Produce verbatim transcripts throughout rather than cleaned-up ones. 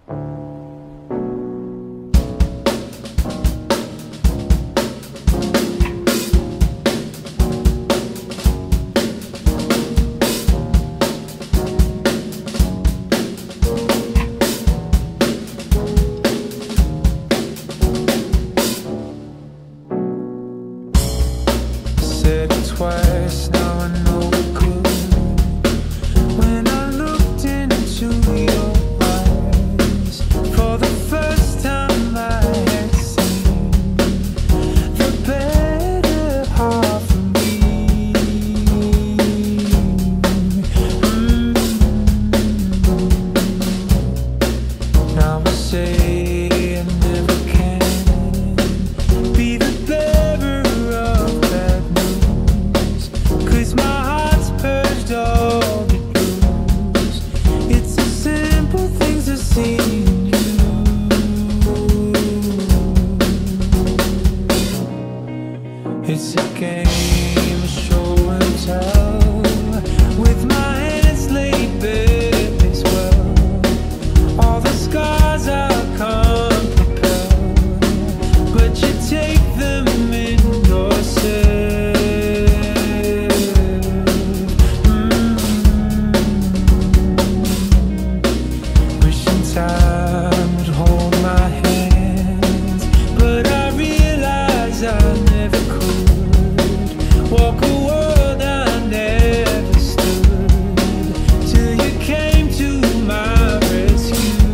Said it twice, now I know it could. When I looked into your eyes, for the first time I had seen the better half of me. mm. Now I say I never can be the bearer of bad news, 'cause my heart's purged all the blues. It's the simple things I see in you. It's a game of show and tell, with my hands laid bare as well. All the scars I can't repel, but you take them in yourself. mm. Wishing time would hold my hands, but I realize I never could walk a world I never stood, till you came to my rescue.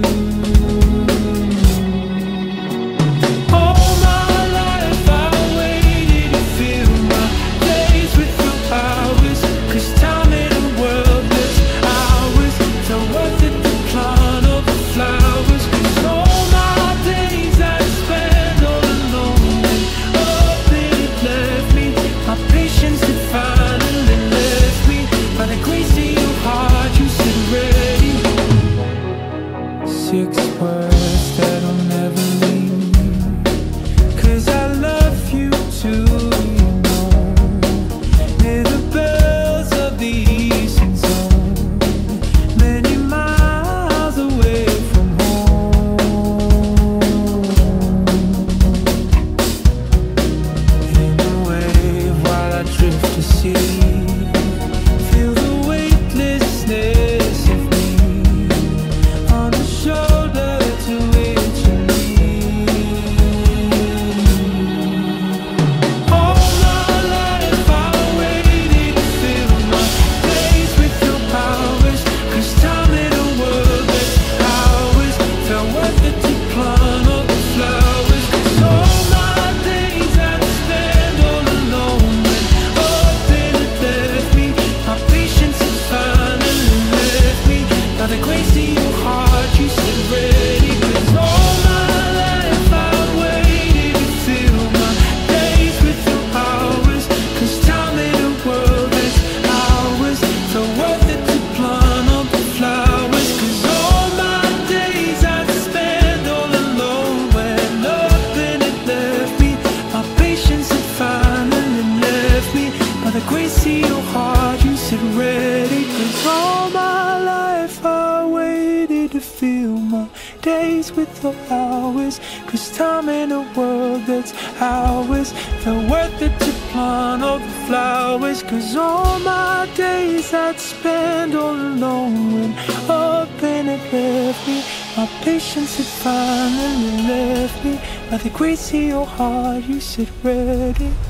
All my life I waited to fill my days with your powers, 'cause time in a world that's ours, so worth it to plant all the flowers. 'Cause all my days I spent all alone, and up and it left me. My patience had finally left me. By the grace of your heart you said ready. Six words that'll never leave, 'cause I love you too, you know. Near the bells of the eastern zone, many miles away from home. In a wave while I drift to sea, feel the weightlessness of me on the shoulder to which you lean. All my life I waited to fill my days with your powers, 'cause time in a world that's ours, felt worth it to plant all the flowers. 'Cause all my days I'd spend all alone, and up and it left me. My patience had finally left me. By the grace of your heart you said ready. 'Cause all my life I waited to fill my days with your powers, 'cause time in a world that's ours, so worth it to plant all the flowers. 'Cause all my days I'd spend all alone, when up and it left me. My patience had finally left me. By the grace of your heart you said ready. 'Cause all my life I waited to fill my days with your hours, 'cause time in a world that's ours, felt worth it to plant all the flowers. 'Cause all my days I'd spend all alone, when up and it left me. My patience had finally left me. By the grace of your heart you said ready.